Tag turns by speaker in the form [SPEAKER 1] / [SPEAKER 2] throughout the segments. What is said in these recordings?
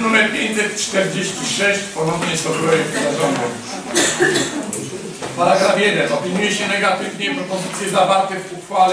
[SPEAKER 1] numer 546, ponownie jest to projekt zarządu. Paragraf 1. Opiniuje się negatywnie propozycje zawarte w uchwale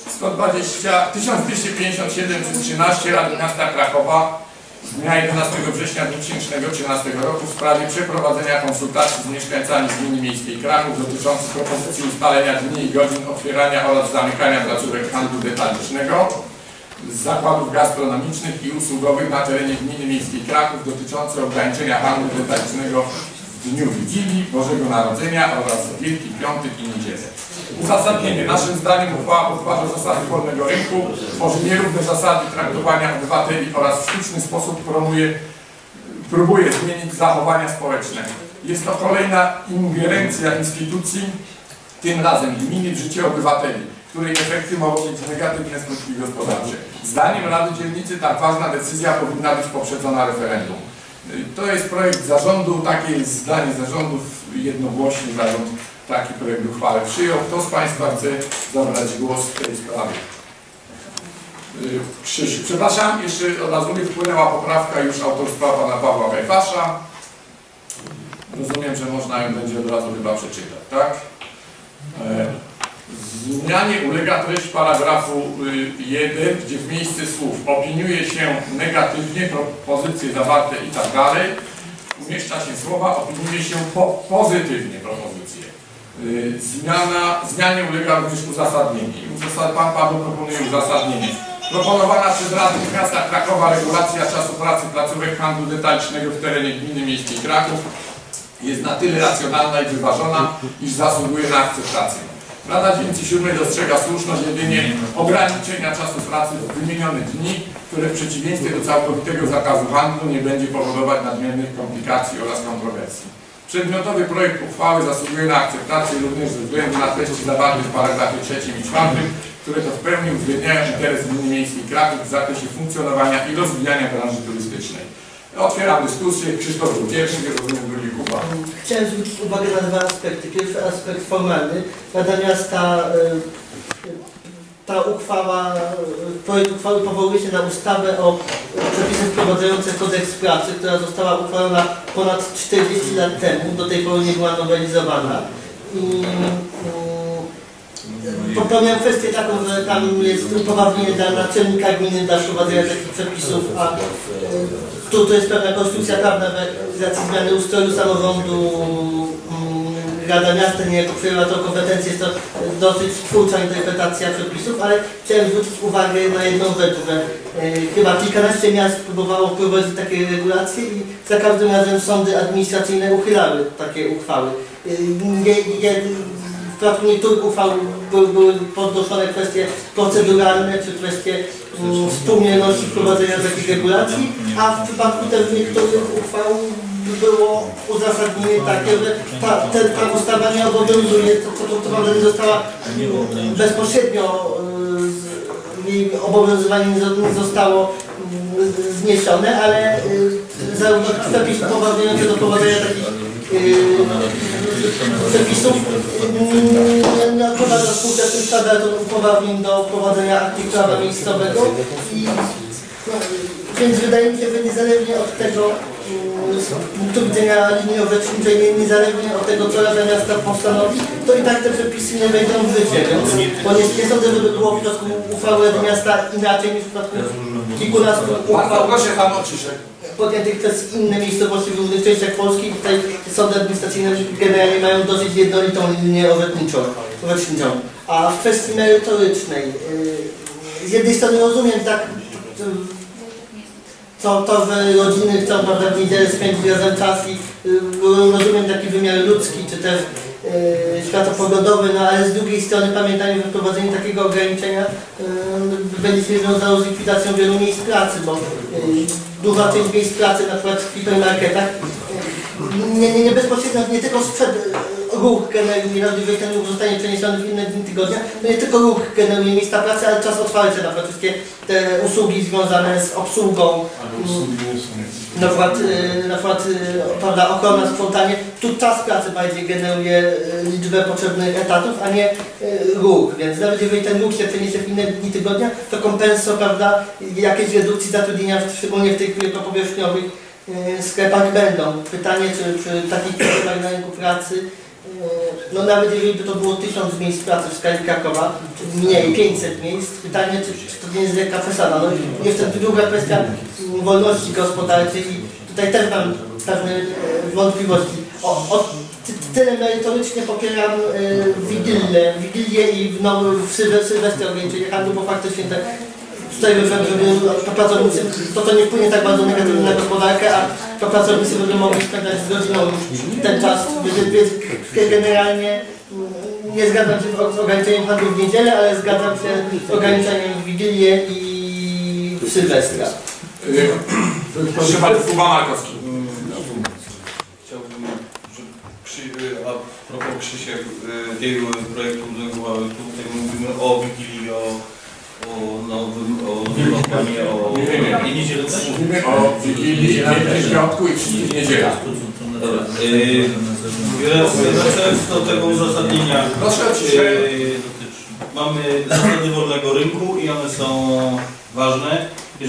[SPEAKER 1] 1257 przez 13 Rady Miasta Krakowa z dnia 11 września 2013 roku w sprawie przeprowadzenia konsultacji z mieszkańcami Gminy Miejskiej Kraków dotyczących propozycji ustalenia dni i godzin otwierania oraz zamykania placówek handlu detalicznego, z zakładów gastronomicznych i usługowych na terenie Gminy Miejskiej Kraków dotyczące ograniczenia handlu detalicznego w dniu Wigilii, Bożego Narodzenia oraz Wielki Piątek i Niedzielę. Uzasadnienie. Naszym zdaniem uchwała podważa zasady wolnego rynku, tworzy nierówne zasady traktowania obywateli oraz w sztuczny sposób próbuje zmienić zachowania społeczne. Jest to kolejna ingerencja instytucji, tym razem gminy, w życie obywateli, której efekty mogą mieć negatywne skutki gospodarcze. Zdaniem Rady Dzielnicy tak ważna decyzja powinna być poprzedzona referendum. To jest projekt zarządu, takie jest zdanie zarządów, jednogłośnie zarząd taki projekt uchwały przyjął. Kto z Państwa chce zabrać głos w tej sprawie? Krzysiu. Przepraszam, jeszcze od razu mi wpłynęła poprawka już autorstwa pana Pawła Gajfasza. Rozumiem, że można ją będzie od razu chyba przeczytać, tak? Zmianie ulega treść paragrafu 1, gdzie w miejsce słów opiniuje się negatywnie propozycje zawarte i tak dalej, umieszcza się słowa opiniuje się pozytywnie propozycje. Zmianie ulega również uzasadnienie. Pan Paweł proponuje uzasadnienie. Proponowana przez Radę Miasta Krakowa regulacja czasu pracy placówek handlu detalicznego w terenie Gminy Miejskiej Kraków jest na tyle racjonalna i wyważona, iż zasługuje na akceptację. Rada Dzielnicy 7 dostrzega słuszność jedynie ograniczenia czasu pracy w wymienione dni, które w przeciwieństwie do całkowitego zakazu handlu nie będzie powodować nadmiernych komplikacji oraz kontrowersji. Przedmiotowy projekt uchwały zasługuje na akceptację również ze względu na treści zawarte w paragrafie 3 i 4, które to w pełni uwzględniają interes Gminy Miejskiej Kraków w zakresie funkcjonowania i rozwijania branży turystycznej. Otwieram dyskusję. Krzysztof był pierwszy, rozumiem drugi Kuba.
[SPEAKER 2] Chciałem zwrócić uwagę na dwa aspekty. Pierwszy aspekt formalny. Rada Miasta, ta uchwała, projekt uchwały powołuje się na ustawę o przepisach wprowadzających kodeks pracy, która została uchwalona ponad 40 lat temu. Do tej pory nie była nowelizowana. Popełniam kwestię taką, że tam jest upoważnienie dla naczelnika gminy dla wprowadzenia takich przepisów, a tu jest pewna konstrukcja prawna, że z racji zmiany ustroju samorządu Rada Miasta niejako przejęła tą kompetencję, jest to dosyć twórcza interpretacja przepisów, ale chciałem zwrócić uwagę na jedną rzecz, że chyba kilkanaście miast próbowało wprowadzić takie regulacje i za każdym razem sądy administracyjne uchylały takie uchwały. W przypadku niektórych uchwał były podnoszone kwestie proceduralne czy kwestie współmierności wprowadzenia takich regulacji, a w przypadku też niektórych uchwał było uzasadnienie takie, że ta ustawa nie obowiązuje, to nie została bezpośrednio, jej obowiązywanie nie zostało zniesione, ale zarówno przepisy upoważniające do prowadzenia takich przepisów nie odpowiada współczesnym standardom uprawnień do prowadzenia aktu prawa miejscowego więc wydaje mi się, że niezależnie od tego z punktu widzenia linii orzeczniczej, niezależnie od tego, co Rada Miasta postanowi, to i tak te przepisy nie wejdą w życie, bo nie sądzę, żeby było w przypadku uchwały Rady Miasta inaczej niż w przypadku kilkunastu uchwał podjętych przez inne miejscowości w różnych częściach Polski. Tutaj sądy administracyjne generalnie mają dosyć jednolitą linię orzeczniczą. A w kwestii merytorycznej, z jednej strony rozumiem tak, to, że rodziny chcą w niedzielę spędzić razem czas i rozumiem taki wymiar ludzki, czy też światopoglądowy, no ale z drugiej strony pamiętajmy, że wprowadzenie takiego ograniczenia będzie się wiązało z likwidacją wielu miejsc pracy, bo duża część miejsc pracy, na przykład w hipermarketach, nie bezpośrednio, nie tylko ruch generuje, jeżeli ten ruch zostanie przeniesiony w inne dni tygodnia, to nie tylko ruch generuje miejsca pracy, ale czas otwarcia, na przykład wszystkie te usługi związane z obsługą, na przykład prawda, ochrona, sprzątanie, tu czas pracy bardziej generuje liczbę potrzebnych etatów, a nie ruch, więc nawet jeżeli ten ruch się przeniesie w inne dni tygodnia, to kompenso, prawda, jakieś redukcji zatrudnienia, szczególnie w tych wielkopowierzchniowych sklepach będą. Pytanie, czy przy takich sklepach na rynku pracy, no nawet jeżeli by to było 1000 miejsc pracy w skali Krakowa, mniej 500 miejsc, pytanie, czy to nie jest lekka przesada. No i jeszcze druga kwestia wolności gospodarczej i tutaj też mam pewne wątpliwości. Tyle merytorycznie popieram Wigilię i w Sylwestrę ograniczenie handlu, bo faktycznie tutaj wyszedł, żeby pracownicy, to nie wpłynie tak bardzo negatywnie na gospodarkę, a pracownicy będą mogli spędzać z rodziną już ten czas, więc generalnie nie zgadzam się z ograniczeniem handlu w niedzielę, ale zgadzam się z ograniczeniem w Wigilię i w Sylwestra.
[SPEAKER 1] Proszę bardzo, Kuba Markowski.
[SPEAKER 3] Chciałbym, a propos Krzysiek, tego projektu uchwały, tutaj mówimy o Wigilii, o nowym, o niedzielę też?
[SPEAKER 1] Mówimy o Wigilii, Świątku i wszystkich niedzielach.
[SPEAKER 3] Dobra. Wracając do tego uzasadnienia, mamy zasady wolnego rynku i one są ważne.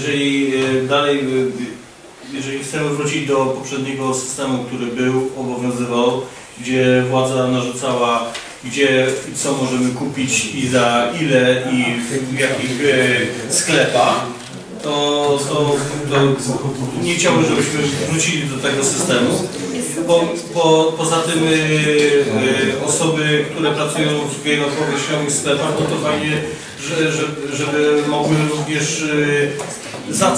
[SPEAKER 3] Jeżeli chcemy wrócić do poprzedniego systemu, który obowiązywał, gdzie władza narzucała, gdzie i co możemy kupić i za ile i w jakich sklepach, to nie chciałbym, żebyśmy wrócili do tego systemu. Poza tym osoby, które pracują w wielopowierzchniowych sklepach, no to fajnie, żeby mogły również za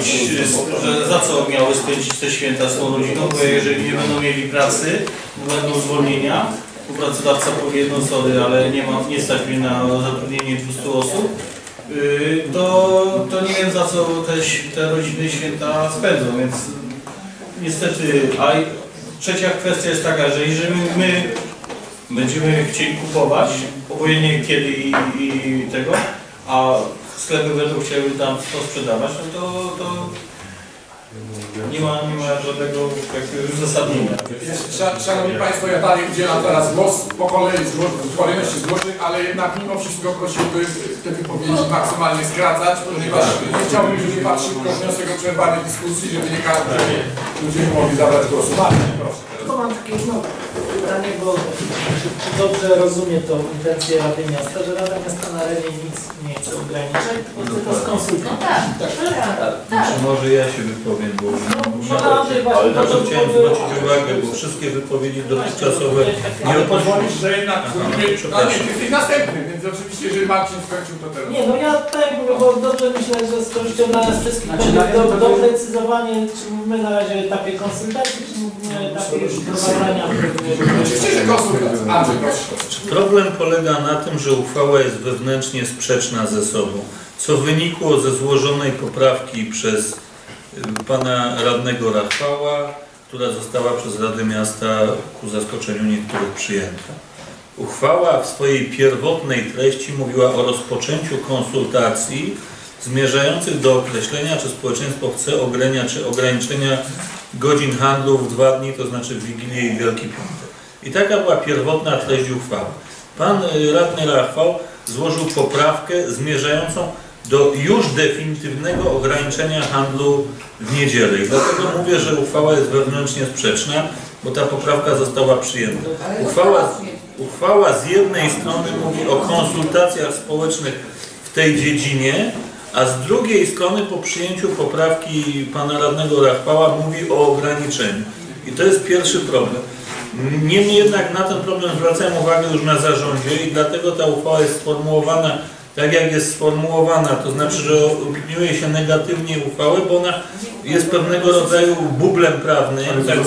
[SPEAKER 3] co miały spędzić te święta z tą rodziną, bo jeżeli nie będą mieli pracy, będą zwolnienia, bo pracodawca powie, no sorry, ale nie stać mnie na zatrudnienie 200 osób, to nie wiem, za co te rodziny święta spędzą, więc niestety. A trzecia kwestia jest taka, że jeżeli my będziemy chcieli kupować, obojętnie kiedy i tego, a sklepy będą chciały tam to sprzedawać, no to nie ma żadnego uzasadnienia.
[SPEAKER 1] Szanowni Państwo, ja dalej udzielam teraz głos po kolei w kolejności zgłoszeń, ale jednak mimo wszystko prosiłbym te wypowiedzi maksymalnie skracać, ponieważ nie chciałbym, żeby padł szybko wniosek o przerwanie dyskusji, żeby nie ludzie nie mogli zabrać głosu. Marcin, proszę.
[SPEAKER 4] To mam takie pytanie, bo dobrze rozumiem tą intencję Rady Miasta, że Rada Miasta na arenie nic nie chce ograniczać, tylko skonsultować.
[SPEAKER 5] Może ja się wypowiem, bo ale także chciałem zwrócić uwagę, bo wszystkie wypowiedzi dotychczasowe
[SPEAKER 1] Ale pozwolisz, że jednak jesteś następny, więc oczywiście, jeżeli Marcin skończył, to teraz.
[SPEAKER 4] Nie, no ja tak mówię, bo dobrze myślę, że z korzyścią dla nas wszystkich będzie doprecyzowanie, czy my na razie w etapie konsultacji, czy mówimy na etapie wprowadzania.
[SPEAKER 1] Oczywiście, że konsultacja.
[SPEAKER 5] Problem polega na tym, że uchwała jest wewnętrznie sprzeczna ze sobą, co wynikło ze złożonej poprawki przez pana radnego Rachwała, która została przez Radę Miasta ku zaskoczeniu niektórych przyjęta. Uchwała w swojej pierwotnej treści mówiła o rozpoczęciu konsultacji zmierzających do określenia, czy społeczeństwo chce ograniczenia godzin handlu w 2 dni, to znaczy w Wigilię i Wielki Piątek. I taka była pierwotna treść uchwały. Pan radny Rachwał złożył poprawkę zmierzającą do już definitywnego ograniczenia handlu w niedzielę. I dlatego mówię, że uchwała jest wewnętrznie sprzeczna, bo ta poprawka została przyjęta. Uchwała z jednej strony mówi o konsultacjach społecznych w tej dziedzinie, a z drugiej strony po przyjęciu poprawki pana radnego Rachwała mówi o ograniczeniu. I to jest pierwszy problem. Niemniej jednak na ten problem zwracałem uwagę już na zarządzie i dlatego ta uchwała jest sformułowana tak, jak jest sformułowana. To znaczy, że opiniuje się negatywnie uchwałę, bo ona jest pewnego rodzaju bublem prawnym.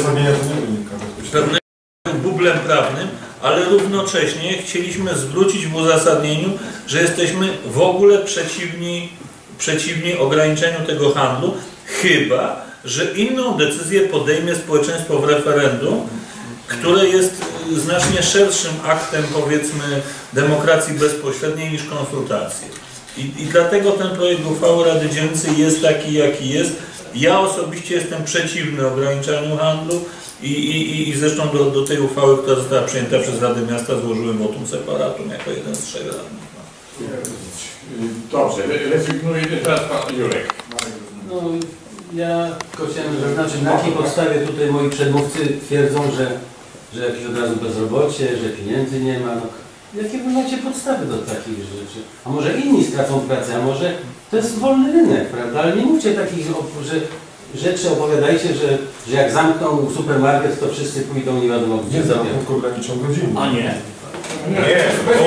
[SPEAKER 5] Bublem prawnym, ale równocześnie chcieliśmy zwrócić w uzasadnieniu, że jesteśmy w ogóle przeciwni ograniczeniu tego handlu, chyba że inną decyzję podejmie społeczeństwo w referendum, które jest znacznie szerszym aktem, powiedzmy, demokracji bezpośredniej niż konsultacje. I dlatego ten projekt uchwały Rady Dzielnicy jest taki, jaki jest. Ja osobiście jestem przeciwny ograniczaniu handlu i zresztą do tej uchwały, która została przyjęta przez Radę Miasta, złożyłem votum separatum jako jeden z 3 radnych.
[SPEAKER 1] Dobrze, rezygnuje teraz pan Jurek.
[SPEAKER 4] No,
[SPEAKER 6] Ja tylko chciałem zaznaczyć, na jakiej podstawie tutaj moi przedmówcy twierdzą, że jakieś od razu bezrobocie, że pieniędzy nie ma. No, jakie wy macie podstawy do takich rzeczy? A może inni stracą pracę, a może to jest wolny rynek, prawda? Ale nie mówcie takich rzeczy, opowiadajcie, że jak zamkną supermarket, to wszyscy pójdą nie wiadomo gdzie.
[SPEAKER 7] Nie zamkną, tylko ograniczą godziny.
[SPEAKER 3] A nie.
[SPEAKER 5] Nie,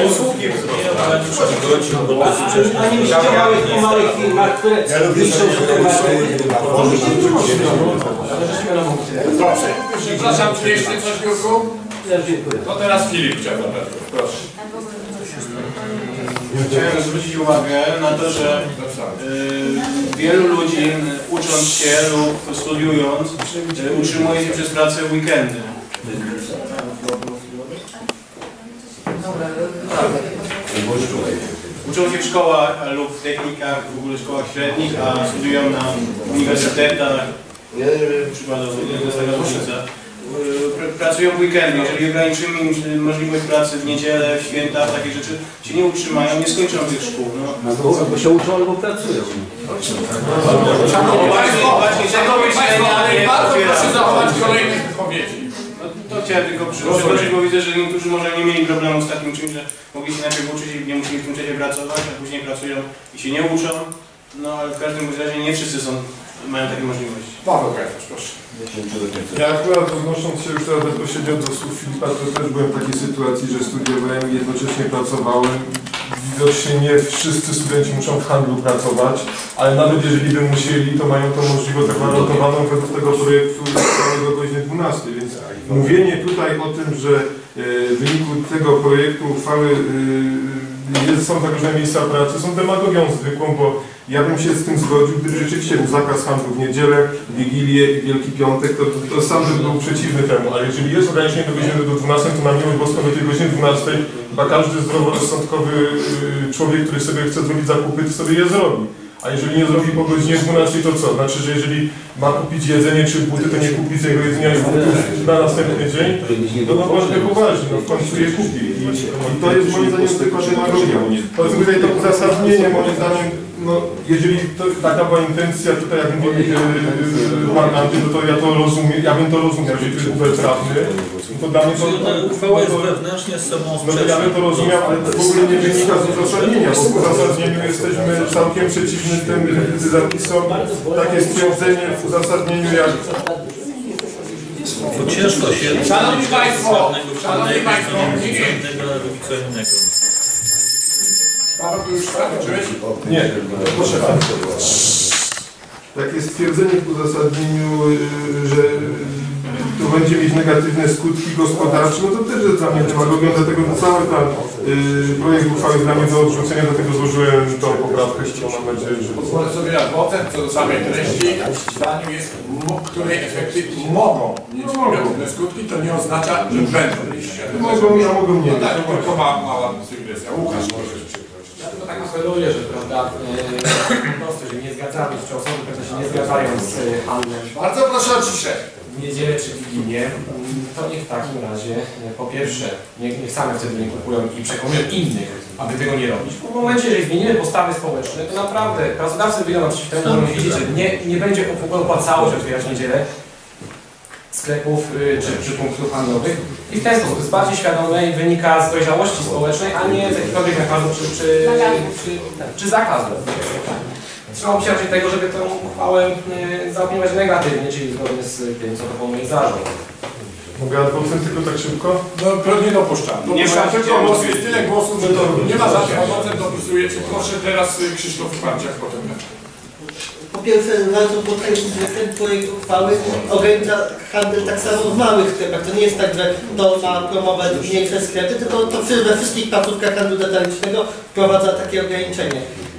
[SPEAKER 6] Ani myślicie o małych firmach, które niszczą supermarkety.
[SPEAKER 1] Proszę. Przepraszam, czy jeszcze coś, Jurku?
[SPEAKER 6] Ja dziękuję.
[SPEAKER 1] To teraz Filip chciał zabrać. Proszę.
[SPEAKER 3] Chciałem zwrócić uwagę na to, że wielu ludzi ucząc się lub studiując utrzymuje się przez pracę w weekendy. Uczą się w szkołach lub w technikach, w ogóle szkołach średnich, a studiują na uniwersytetach, przykładowo, to jest taka różnica. Pracują w weekendy, jeżeli ograniczymy im możliwość pracy w niedzielę, w święta, takie rzeczy się nie utrzymają, nie skończą tych szkół.
[SPEAKER 6] No bo się uczą albo pracują.
[SPEAKER 1] Szanowni Państwo, ale bardzo proszę zachować kolejnych wypowiedzi.
[SPEAKER 3] To chciałem tylko przytoczyć, bo widzę, że niektórzy może nie mieli problemu z takim czymś, że mogli się najpierw uczyć i nie musieli w tym czasie pracować, a później pracują i się nie uczą. No ale w każdym razie nie wszyscy mają takie możliwości.
[SPEAKER 1] Paweł Kajfasz, proszę.
[SPEAKER 7] Ja akurat odnosząc się już teraz bezpośrednio do słów Filipa, to też byłem w takiej sytuacji, że studiowałem i jednocześnie pracowałem. Widocznie nie wszyscy studenci muszą w handlu pracować, ale nawet jeżeli by musieli, to mają to możliwość zagwarantowaną według tego projektu do godziny 12. Więc mówienie tutaj o tym, że w wyniku tego projektu uchwały są zagrożone miejsca pracy, są demagogią zwykłą, bo ja bym się z tym zgodził, gdyby rzeczywiście był zakaz handlu w niedzielę, Wigilię i Wielki Piątek, to sam bym był przeciwny temu, ale jeżeli jest ograniczenie do godziny do 12, to na miłość boską do tej godziny 12 chyba każdy zdroworozsądkowy człowiek, który sobie chce zrobić zakupy, to sobie je zrobi. A jeżeli nie zrobi po godzinie 12, to co? Znaczy, że jeżeli ma kupić jedzenie czy buty, to nie kupi tego jedzenia i butów na następny dzień, to no właśnie poważnie, no w końcu je kupi. I to jest moim zdaniem tylko demagogia. Powiedzmy tutaj to uzasadnienie, moim zdaniem, no jeżeli taka była intencja, tutaj jak mówi pan Andrzej, no to ja to rozumiem, ja bym to rozumiał, że to jest bubel prawny, to dla mnie to...
[SPEAKER 5] Uchwała jest wewnętrznie
[SPEAKER 7] No to ja bym to rozumiał, ale to w ogóle nie wynika z uzasadnienia, bo w uzasadnieniu jesteśmy całkiem przeciwni tym zapisom. Takie stwierdzenie w uzasadnieniu jak...
[SPEAKER 5] To ciężko się...
[SPEAKER 1] Szanowni Państwo,
[SPEAKER 5] co innego.
[SPEAKER 1] Paweł, ty już skończyłeś?
[SPEAKER 7] Nie, proszę bardzo. Takie stwierdzenie w uzasadnieniu, że to będzie mieć negatywne skutki gospodarcze, no to też jest dla mnie demagogią, dlatego cały ten projekt uchwały jest dla mnie do odrzucenia, dlatego złożyłem tą poprawkę, mam nadzieję, że...
[SPEAKER 1] Pozwolę sobie na ocen co do samej treści. W zdaniu jest, której efekty mogą mieć negatywne skutki, to nie oznacza, że będą mieć.
[SPEAKER 7] Mogą nie.
[SPEAKER 1] No tak, tylko mała sygresja. Łukasz, możesz przekroczyć.
[SPEAKER 8] Ja to tak apeluję, że prawda, po prostu się nie zgadzamy, czy osoby, które się nie zgadzają z handlem
[SPEAKER 1] Bardzo proszę o ciszę.
[SPEAKER 8] w niedzielę czy Wigilię, to niech w takim razie po pierwsze niech same wtedy nie kupują i przekonują innych, aby tego nie robić. Bo w momencie, jeżeli zmienimy postawy społeczne, to naprawdę pracodawcy wyjdą naprzeciw temu, będą wiedzieć, że nie będzie opłacało się otwierać w niedzielę sklepów czy punktów handlowych i w ten sposób jest bardziej świadome i wynika z dojrzałości społecznej, a nie z jakiegokolwiek nakazu czy zakazu. Trzeba się raczej tego, żeby tę uchwałę zaopiniować negatywnie, czyli zgodnie z tym, co proponuje zarząd.
[SPEAKER 7] Mogę adwocent tylko tak szybko?
[SPEAKER 1] No nie dopuszczam. Dopuszczam tylko głos, jest tyle głosów, że to nie ma żadnych adwocent dopisujecie. Proszę teraz Krzysztof Parciak potem.
[SPEAKER 2] Po pierwsze, warto podkreślić, że ten projekt uchwały ogranicza handel tak samo w małych sklepach. To nie jest tak, że to ma promować mniejsze sklepy, tylko to we wszystkich placówkach handlu detalicznego wprowadza takie ograniczenie.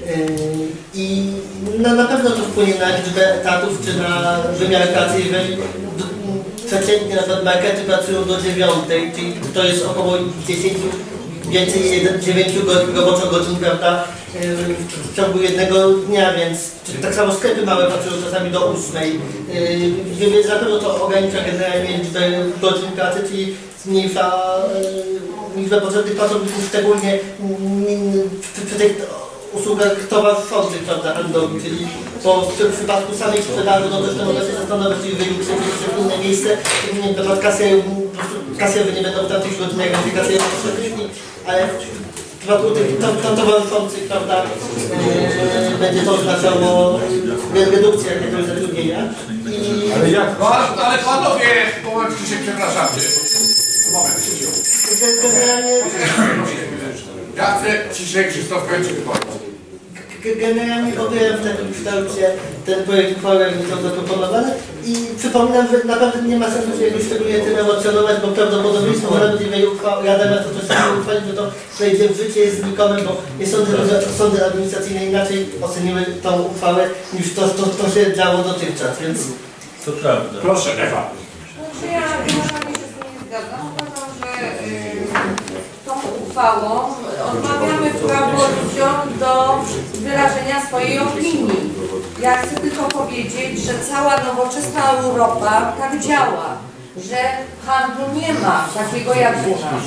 [SPEAKER 2] I na pewno to wpłynie na liczbę etatów czy na wymiar pracy, jeżeli przeciętnie na przykład markety pracują do 9, czyli to jest około 10, więcej 9 roboczo godzin, prawda, w ciągu jednego dnia, więc tak samo sklepy małe pracują czasami do 8, więc na pewno to ogranicza generalnie liczbę godzin pracy, czyli zmniejsza liczbę potrzebnych pracowników, szczególnie przy tych usługach towarzyszących, prawda, handlowych, czyli w przypadku samej sprzedaży, no też to można się zastanowić, czy wyjść w inne miejsce, nie, na przykład kasjery nie będą w tamtych godzinach, jak kasjery ale w przypadku tych towarzyszących, prawda, będzie to oznaczało redukcję jakiegoś zatrudnienia.
[SPEAKER 7] Ale jak?
[SPEAKER 1] Ale panowie, moment, Krzysiek, przepraszam cię. Moment, Krzysiu.
[SPEAKER 2] Generalnie...
[SPEAKER 1] Ja chcę ciszej Krzysztof kończyć wypowiedź.
[SPEAKER 2] Generalnie popieram w takim kształcie ten projekt uchwały, jak został zaproponowany i przypominam, że naprawdę nie ma sensu się jakoś szczególnie tym emocjonować, bo prawdopodobieństwo, że Rada Miasta to się nie uchwali, że to wejdzie w życie, jest znikome, bo nie sądzę, że sądy administracyjne inaczej oceniły tą uchwałę niż to się działo dotychczas, więc...
[SPEAKER 5] To prawda.
[SPEAKER 1] Proszę, Ewa.
[SPEAKER 9] Ja generalnie się z tym nie zgadzam. Uważam, że tą uchwałą odmawiamy prawo ludziom do wyrażenia swojej opinii. Ja chcę tylko powiedzieć, że cała nowoczesna Europa tak działa, że handlu nie ma takiego jak u nas.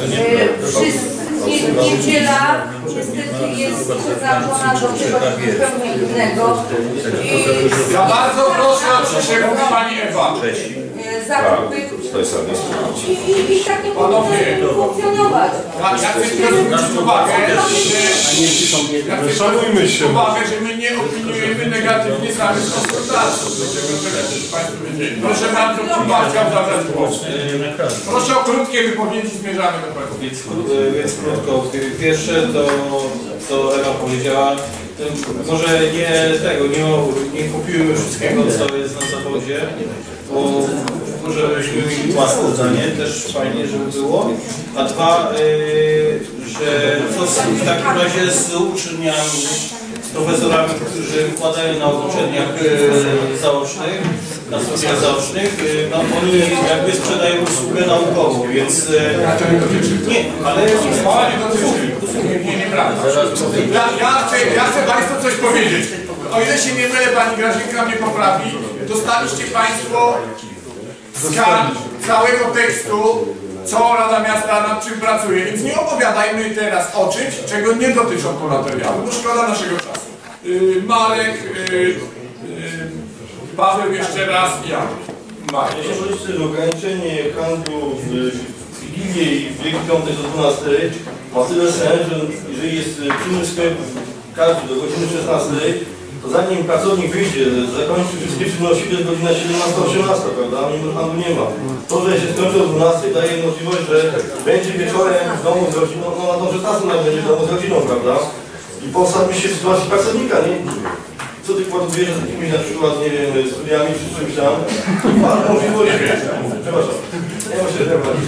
[SPEAKER 9] Niedziela niestety jest przeznaczona do czegoś zupełnie innego.
[SPEAKER 1] Ja bardzo proszę o ciszę, mówi pani Ewa.
[SPEAKER 9] Zakupy i tak nie powinno funkcjonować.
[SPEAKER 1] Ja chcę zwrócić uwagę,
[SPEAKER 7] Szanujmy się.
[SPEAKER 1] że my nie opiniujemy negatywnie samych konsultacji. Proszę bardzo, chyba chciał zabrać głos. Proszę o krótkie wypowiedzi, zmierzamy do tego.
[SPEAKER 3] Więc krótko. Pierwsze to, co Ewa powiedziała, może nie kupimy wszystkiego, co jest na zawodzie, bo żebyśmy mieli własne zdanie, też fajnie, żeby było. A dwa, że co w takim razie z uczelniami, z profesorami, którzy wykładają na uczelniach zaocznych, na studiach zaocznych, no oni jakby sprzedają usługę naukową, więc nie, ale
[SPEAKER 1] nieprawda. Ja chcę Państwu coś powiedzieć. O ile się nie mylę, Pani Grażynka mnie poprawi, dostaliście Państwo skan całego tekstu, co Rada Miasta nad czym pracuje, więc nie opowiadajmy teraz o czymś, czego nie dotyczą to materiały, bo szkoda naszego czasu. Marek, Paweł jeszcze raz i ja. Marek.
[SPEAKER 10] Ograniczenie handlu w Wigilię i w Wielki Piątek do 12 ma tyle sens, że jeżeli jest czynny sklep każdy do godziny 16, to zanim pracownik wyjdzie, zakończy wszystkie czynności, to jest godzina 17-18, prawda? Mimo handlu nie ma. To, że się skończy o 12, daje możliwość, że będzie wieczorem w domu z rodziną, no na tą 16 nawet będzie w domu z rodziną, prawda? I postawmy się w sytuacji pracownika, nie? Co ty kładujesz z jakimiś na przykład, nie wiem, studiami czy czymś tam? Masz możliwość, przepraszam, nie ma się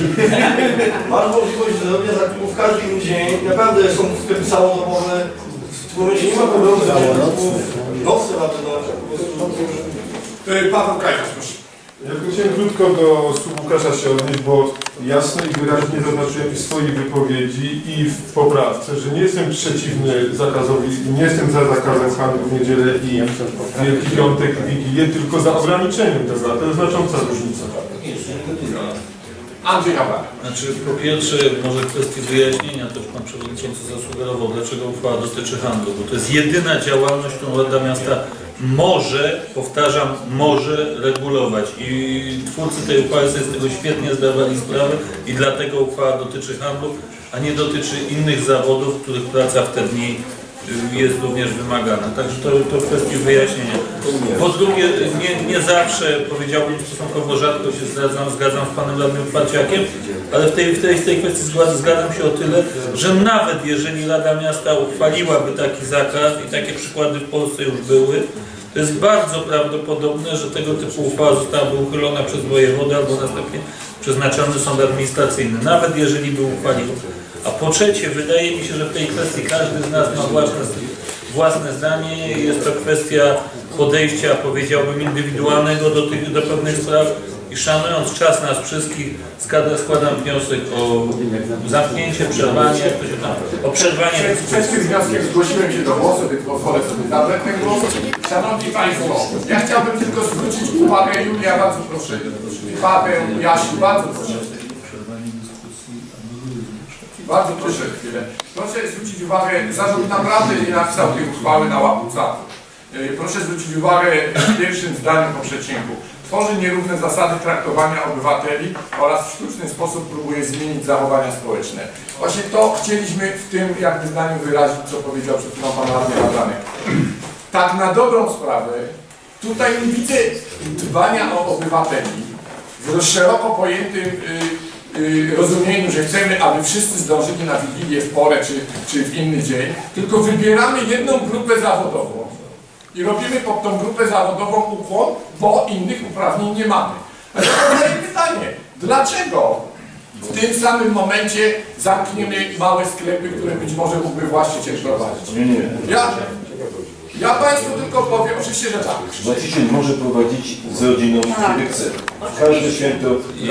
[SPEAKER 10] masz możliwość zrobienia zakupów w każdy dzień, naprawdę są sklepy całodobowe, w tym momencie nie ma problemu z zakupów, nocne na pewno.
[SPEAKER 1] Paweł Kajdasz, proszę.
[SPEAKER 7] Ja chciałem krótko do słów Łukasza się odnieść, bo jasno i wyraźnie zaznaczyłem w swojej wypowiedzi i w poprawce, że nie jestem przeciwny zakazowi, nie jestem za zakazem handlu w niedzielę i Wielki Piątek i Wigilię, tylko za ograniczeniem tego, a to jest znacząca różnica.
[SPEAKER 1] Andrzej Hawar.
[SPEAKER 5] Znaczy, po pierwsze, może kwestii wyjaśnienia, też Pan Przewodniczący zasugerował, dlaczego uchwała dotyczy handlu, bo to jest jedyna działalność, którą Rada Miasta może, powtarzam, może regulować i twórcy tej uchwały sobie z tego świetnie zdawali sprawę i dlatego uchwała dotyczy handlu, a nie dotyczy innych zawodów, w których praca w te dni jest również wymagana. Także to kwestii wyjaśnienia. Po drugie, nie zawsze, powiedziałbym, stosunkowo rzadko się zgadzam z Panem Radnym Parciakiem, ale w tej kwestii zgadzam się o tyle, że nawet jeżeli Rada Miasta uchwaliłaby taki zakaz i takie przykłady w Polsce już były, to jest bardzo prawdopodobne, że tego typu uchwała zostałaby uchylona przez wojewodę albo następnie przeznaczony sąd administracyjny, nawet jeżeli by uchwalił. A po trzecie, wydaje mi się, że w tej kwestii każdy z nas ma własne zdanie. Jest to kwestia podejścia, powiedziałbym, indywidualnego do pewnych spraw i szanując czas nas wszystkich, składam wniosek o zamknięcie, przerwanie, jak to się tam, o przerwanie.
[SPEAKER 1] Przed tym wnioskiem zgłosiłem się do głosu, więc pozwolę sobie zabrać ten głos. Szanowni Państwo, ja chciałbym tylko zwrócić uwagę, Julia, bardzo proszę, Paweł, Jasiu, bardzo proszę. Bardzo proszę chwilę. Proszę zwrócić uwagę, zarząd naprawdę nie napisał tej uchwały na łapu-capu. Proszę zwrócić uwagę w pierwszym zdaniu po przecinku. Tworzy nierówne zasady traktowania obywateli oraz w sztuczny sposób próbuje zmienić zachowania społeczne. Właśnie to chcieliśmy w tym jakby zdaniu wyrazić, co powiedział przed chwilą pan radny Adamek. Tak na dobrą sprawę, tutaj nie widzę dbania o obywateli w szeroko pojętym rozumieniu, że chcemy, aby wszyscy zdążyli na Wigilię w porę czy w inny dzień, tylko wybieramy jedną grupę zawodową i robimy pod tą grupę zawodową ukłon, bo innych uprawnień nie mamy. Ale to pytanie, dlaczego w tym samym momencie zamkniemy małe sklepy, które być może mógłby właściciel prowadzić?
[SPEAKER 11] Nie.
[SPEAKER 1] Ja Państwu tylko powiem, oczywiście, że tak.
[SPEAKER 11] Właściciel może prowadzić z rodziną, kiedy chce. Każde święto.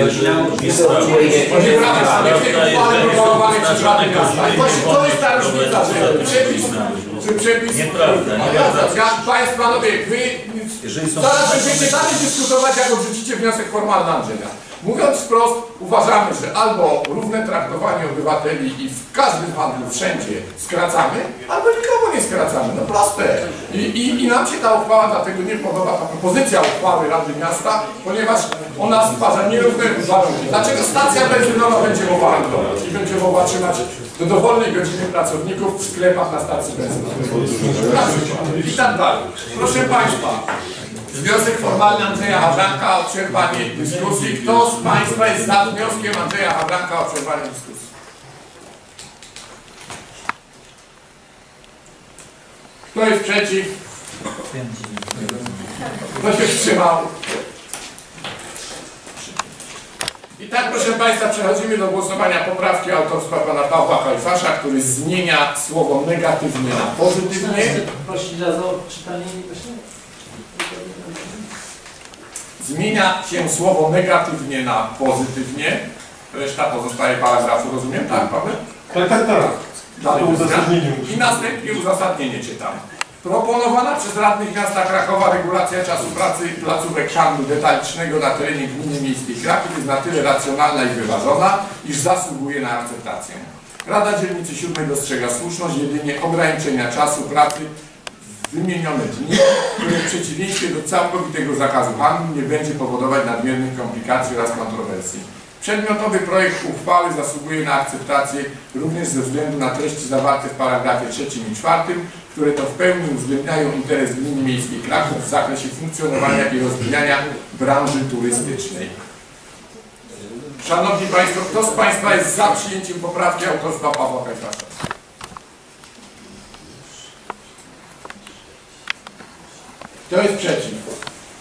[SPEAKER 1] To jest ta różnica, że przepis...
[SPEAKER 5] Nieprawda.
[SPEAKER 1] Państwo, panowie, wy zaraz będziecie dalej dyskutować, jak odrzucicie wniosek formalny Andrzeja. Mówiąc wprost, uważamy, że albo równe traktowanie obywateli i w każdym handlu wszędzie skracamy, albo nikogo nie skracamy. No proste. I nam się ta uchwała dlatego nie podoba, ta propozycja uchwały Rady Miasta, ponieważ ona stwarza nierówne warunki. Dlaczego stacja benzynowa będzie mogła handlować i będzie mogła trzymać do dowolnej godziny pracowników w sklepach na stacji benzynowej? I tak dalej. Proszę Państwa, wniosek formalny Andrzeja Hawranka o przerwanie dyskusji. Kto z Państwa jest za wnioskiem Andrzeja Hawranka o przerwanie dyskusji? Kto jest przeciw? Kto się wstrzymał? I tak, proszę Państwa, przechodzimy do głosowania poprawki autorstwa pana Pawła Kajfasza, który zmienia słowo negatywnie na pozytywnie.
[SPEAKER 4] Prosić o czytanie.
[SPEAKER 1] Zmienia się słowo negatywnie na pozytywnie. Reszta pozostaje paragrafu, rozumiem? Tak, Paweł?
[SPEAKER 7] Tak.
[SPEAKER 1] Dalej, i następnie uzasadnienie czytam. Proponowana przez radnych miasta Krakowa regulacja czasu pracy placówek handlu detalicznego na terenie gminy miejskiej Kraków jest na tyle racjonalna i wyważona, iż zasługuje na akceptację. Rada Dzielnicy 7 dostrzega słuszność jedynie ograniczenia czasu pracy w wymienione dni, które w przeciwieństwie do całkowitego zakazu handlu nie będzie powodować nadmiernych komplikacji oraz kontrowersji. Przedmiotowy projekt uchwały zasługuje na akceptację również ze względu na treści zawarte w paragrafie 3 i 4, które to w pełni uwzględniają interes gminy miejskiej Kraków w zakresie funkcjonowania i rozwijania branży turystycznej. Szanowni Państwo, kto z Państwa jest za przyjęciem poprawki autorstwa Pawła Kajfasza? Kto jest przeciw?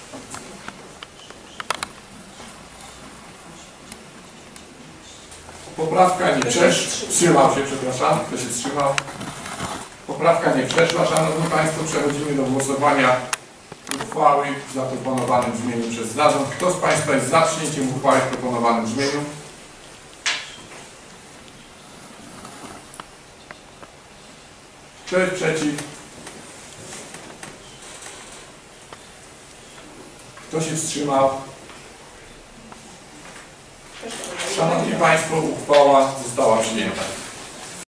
[SPEAKER 1] Poprawka nie przeszła. Wstrzymał się, przepraszam. Kto się wstrzymał? Poprawka nie przeszła. Szanowni Państwo, przechodzimy do głosowania uchwały w zaproponowanym brzmieniu przez zarząd. Kto z Państwa jest za przyjęciem uchwały w proponowanym brzmieniu? Kto jest przeciw? Kto się wstrzymał? Szanowni Państwo, uchwała została przyjęta.